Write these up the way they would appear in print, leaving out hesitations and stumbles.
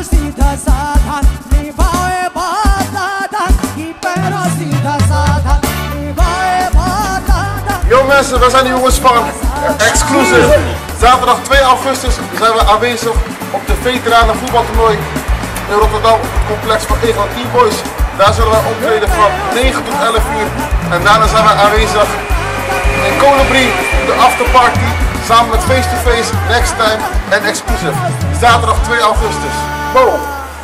Yo mensen, we zijn de jongens van Exclusive. Zaterdag 2 augustus zijn we aanwezig op de veteranen voetbaltoernooi in Rotterdam op het complex van Egan T-Boys. Daar zullen wij optreden van 9 tot 11 uur. En daarna zijn wij aanwezig in Colibri, de afterparty, samen met Face to Face, Next Time en Exclusive. Zaterdag 2 augustus. Boom!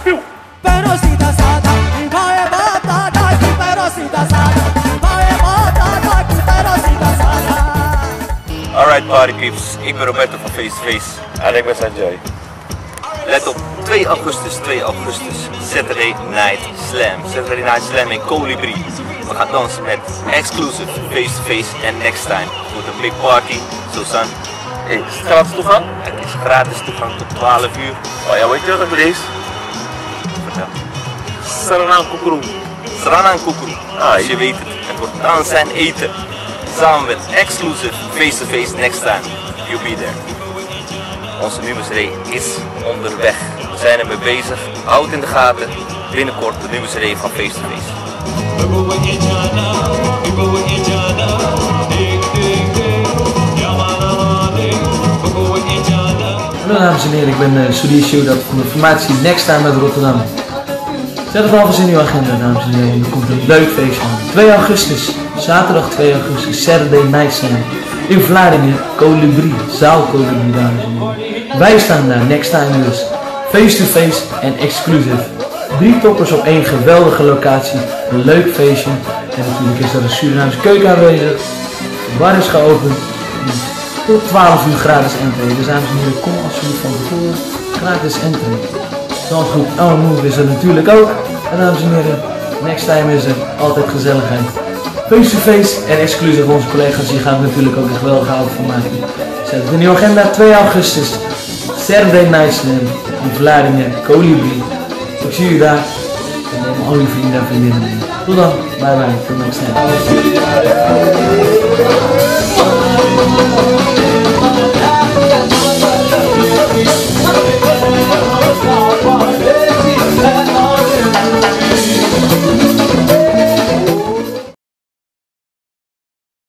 Alright party peeps, ik ben Roberto van Face to Face. En ik ben Sanjay. Let op, 2 augustus, Saturday Night Slam. Saturday Night Slam in Colibri. We gaan dansen met Exclusive, Face to Face en Next Time. Het wordt een big party, zo son. Hey, is het gratis toegang? Het is gratis toegang tot 12 uur. Oh ja, weet je wat het is? Vertel. Saranang Kukuru. Saranang Kukuru. Als je weet het, het wordt dansen en eten. Samen met Exclusive, Face to Face, Next Time. You'll be there. Onze nieuwe CD is onderweg. We zijn ermee bezig. Houd in de gaten. Binnenkort de nieuwe CD van Face to Face. Hallo dames en heren, ik ben Sudhir Shiodat van de formatie Next Time uit Rotterdam. Zet het alvast in uw agenda dames en heren, er komt een leuk feest aan. 2 augustus, zaterdag 2 augustus, Saturday Night Slam. In Vlaardingen, Colibri, zaal Colibri dames en heren. Wij staan daar, Next Time dus, Face to Face en Exclusive. 3 toppers op 1 geweldige locatie, een leuk feestje. En natuurlijk is er een Surinaamse keuken aanwezig. De bar is geopend. Tot 12 uur gratis entree. Dus dames en heren, kom alsjeblieft van tevoren. Gratis entree. Dansgroep Our Move is er natuurlijk ook. En dames en heren, Next Time is er altijd gezelligheid. Face to Face en Exclusive, onze collega's, die gaan er natuurlijk ook een geweldige avond van maken. Zet het in uw agenda, 2 augustus. Saturday Night Slam in Vlaardingen, Colibri. Ik zie u daar. En neem al uw vrienden en vriendinnen mee. Tot dan. Bye bye. Tot next time.